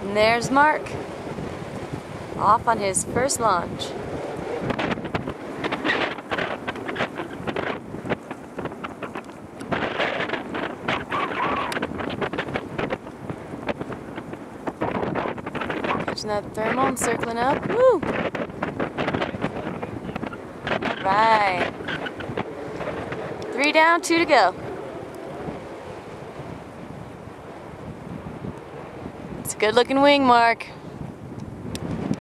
And there's Mark, off on his first launch. Catching that thermal and circling up. Woo! All right. 3 down, 2 to go. It's a good looking wing, Mark.